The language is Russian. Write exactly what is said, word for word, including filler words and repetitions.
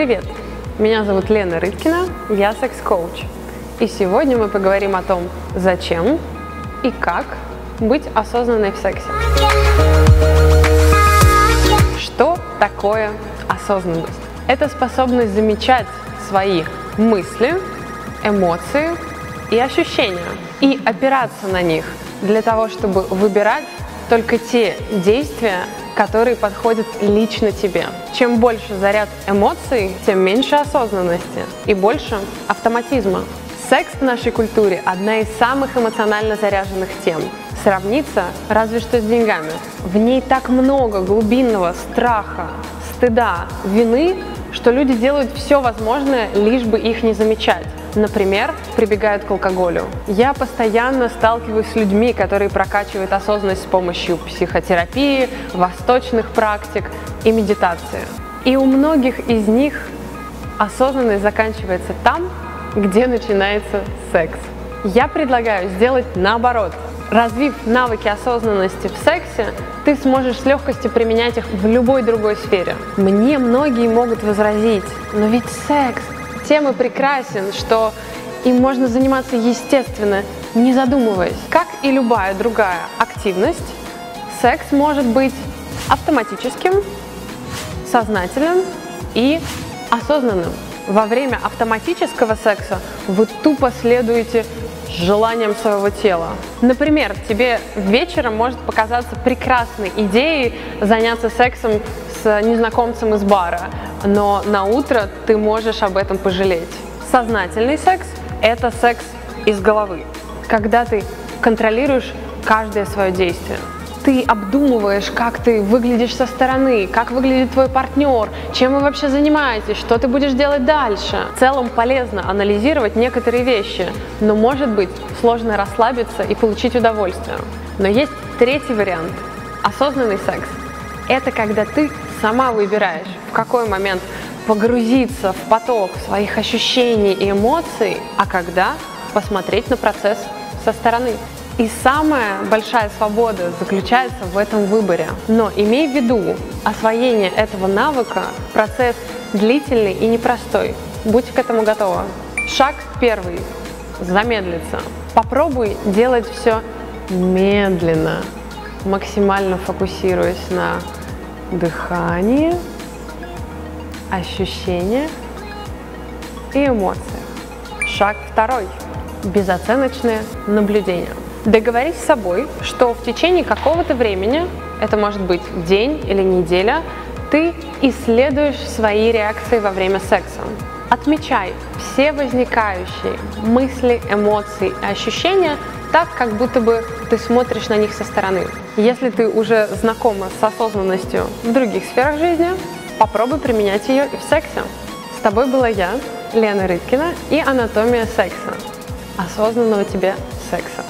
Привет! Меня зовут Лена Рыбкина, я секс-коуч. И сегодня мы поговорим о том, зачем и как быть осознанной в сексе. Что такое осознанность? Это способность замечать свои мысли, эмоции и ощущения и опираться на них для того, чтобы выбирать только те действия, которые подходят лично тебе. Чем больше заряд эмоций, тем меньше осознанности и больше автоматизма. Секс в нашей культуре – одна из самых эмоционально заряженных тем. Сравниться разве что с деньгами. В ней так много глубинного страха, стыда, вины, что люди делают все возможное, лишь бы их не замечать. Например, прибегают к алкоголю. Я постоянно сталкиваюсь с людьми, которые прокачивают осознанность с помощью психотерапии, восточных практик и медитации. И у многих из них осознанность заканчивается там, где начинается секс. Я предлагаю сделать наоборот. Развив навыки осознанности в сексе, ты сможешь с легкостью применять их в любой другой сфере. Мне многие могут возразить, но ведь секс тем и прекрасен, что им можно заниматься естественно, не задумываясь. Как и любая другая активность, секс может быть автоматическим, сознательным и осознанным. Во время автоматического секса вы тупо следуете желаниям своего тела. Например, тебе вечером может показаться прекрасной идеей заняться сексом с незнакомцем из бара, но на утро ты можешь об этом пожалеть. Сознательный секс – это секс из головы, когда ты контролируешь каждое свое действие. Ты обдумываешь, как ты выглядишь со стороны, как выглядит твой партнер, чем вы вообще занимаетесь, что ты будешь делать дальше. В целом полезно анализировать некоторые вещи, но может быть сложно расслабиться и получить удовольствие. Но есть третий вариант – осознанный секс. Это когда ты сама выбираешь, в какой момент погрузиться в поток своих ощущений и эмоций, а когда посмотреть на процесс со стороны. И самая большая свобода заключается в этом выборе. Но имей в виду, освоение этого навыка – процесс длительный и непростой. Будь к этому готова. Шаг первый – замедлиться. Попробуй делать все медленно, максимально фокусируясь на дыхании, ощущениях и эмоциях. Шаг второй – безоценочное наблюдение. Договорись с собой, что в течение какого-то времени, это может быть день или неделя, ты исследуешь свои реакции во время секса. Отмечай все возникающие мысли, эмоции и ощущения так, как будто бы ты смотришь на них со стороны. Если ты уже знакома с осознанностью в других сферах жизни, попробуй применять ее и в сексе. С тобой была я, Лена Рыбкина, и «Анатомия секса». Осознанного тебе секса.